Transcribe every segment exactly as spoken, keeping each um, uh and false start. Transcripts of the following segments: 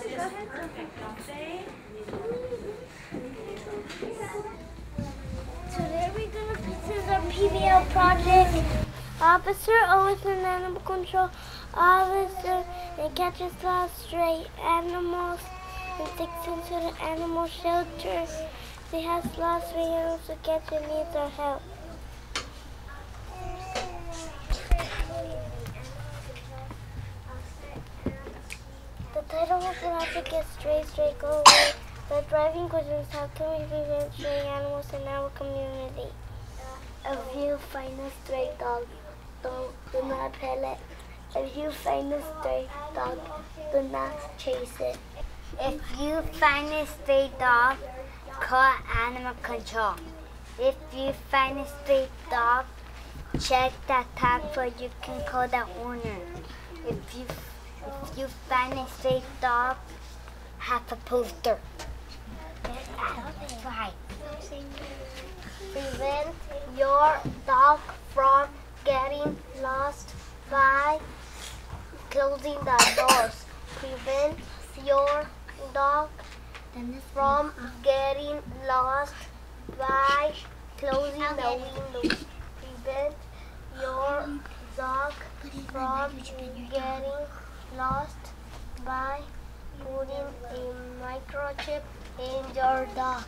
Today we're going to present our P B L project. Officer O is an animal control officer and catches lost stray animals and takes them to the animal shelter. If he has lost stray animals to catch and needs our help. The title of the project is Stray, Stray, Go Away. The driving question is how can we prevent stray animals in our community? If you find a stray dog, don't, do not pet it. If you find a stray dog, do not chase it. If you find a stray dog, call animal control. If you find a stray dog, check the tag so you can call the owner. If you if you find a stray dog, have a poster. Right. Prevent your dog from getting lost by closing the doors. Prevent your dog from getting lost by closing the windows. Prevent your dog from getting lost by putting a microchip in your dog.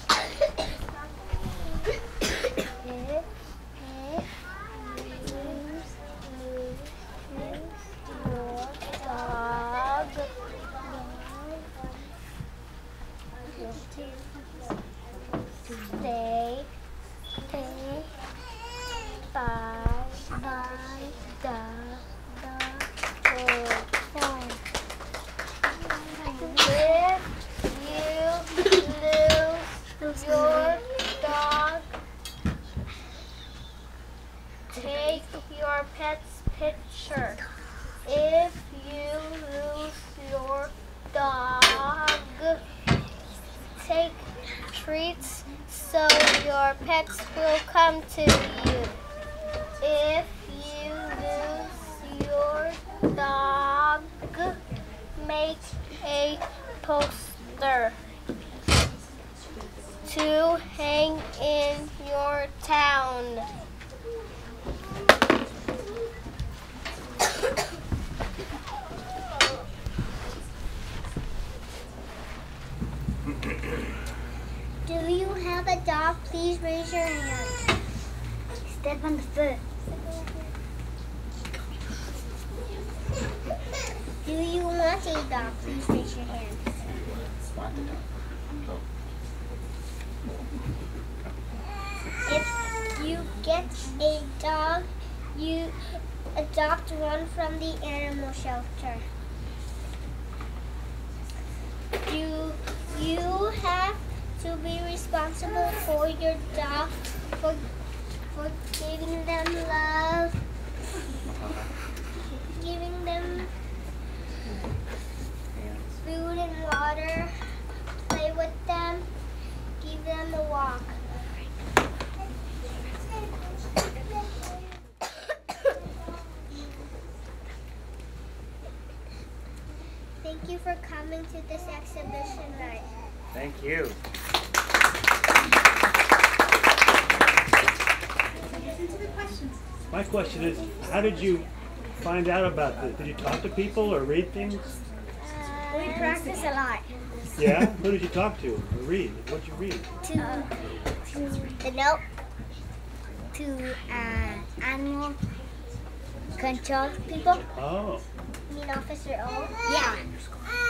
Stay, stay by, by the, the phone. If you lose your dog, take your pet's picture. If you lose your dog, take treats so your pets will come to you. If you lose your dog, make a poster to hang in your town. Do you have a dog? Please raise your hand. Step on the foot. Do you want a dog? Please raise your hand. If you get a dog, you adopt one from the animal shelter. Do you have to be responsible for your dog, for, for giving them love, giving them food and water, play with them, give them a walk. Thank you for coming to this exhibition night. Thank you. My question is, how did you find out about this? Did you talk to people or read things? Uh, we practice a lot. Yeah? Who did you talk to or read? What did you read? To, uh, to the note. To uh, animal control people. Oh. You mean Officer O? Yeah.